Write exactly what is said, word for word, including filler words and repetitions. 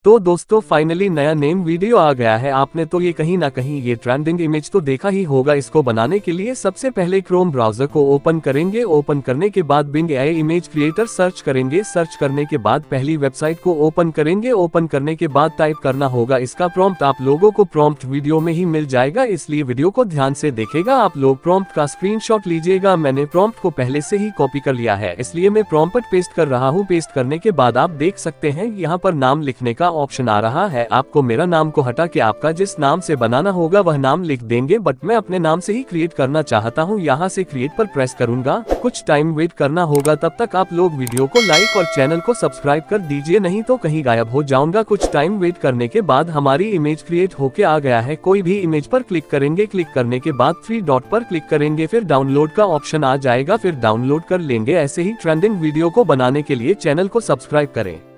तो दोस्तों फाइनली नया नेम वीडियो आ गया है। आपने तो ये कहीं ना कहीं ये ट्रेंडिंग इमेज तो देखा ही होगा। इसको बनाने के लिए सबसे पहले क्रोम ब्राउजर को ओपन करेंगे। ओपन करने के बाद Bing AI image creator search करेंगे। सर्च करने के बाद पहली वेबसाइट को ओपन करेंगे। ओपन करने के बाद टाइप करना होगा इसका प्रॉम्प्ट। आप लोगों को प्रॉम्प्ट वीडियो में ही मिल जाएगा, इसलिए वीडियो को ध्यान से देखेगा। आप लोग प्रॉम्प्ट का स्क्रीनशॉट लीजिएगा। मैंने प्रॉम्प्ट को पहले से ही कॉपी कर लिया है, इसलिए मैं प्रॉम्प्ट पेस्ट कर रहा हूँ। पेस्ट करने के बाद आप देख सकते हैं यहाँ पर नाम लिखने का ऑप्शन आ रहा है। आपको मेरा नाम को हटा के आपका जिस नाम से बनाना होगा वह नाम लिख देंगे, बट मैं अपने नाम से ही क्रिएट करना चाहता हूँ। यहाँ से क्रिएट पर प्रेस करूंगा। कुछ टाइम वेट करना होगा, तब तक आप लोग वीडियो को लाइक और चैनल को सब्सक्राइब कर दीजिए, नहीं तो कहीं गायब हो जाऊंगा। कुछ टाइम वेट करने के बाद हमारी इमेज क्रिएट होके आ गया है। कोई भी इमेज पर क्लिक करेंगे। क्लिक करने के बाद थ्री डॉट पर क्लिक करेंगे, फिर डाउनलोड का ऑप्शन आ जाएगा, फिर डाउनलोड कर लेंगे। ऐसे ही ट्रेंडिंग वीडियो को बनाने के लिए चैनल को सब्सक्राइब करें।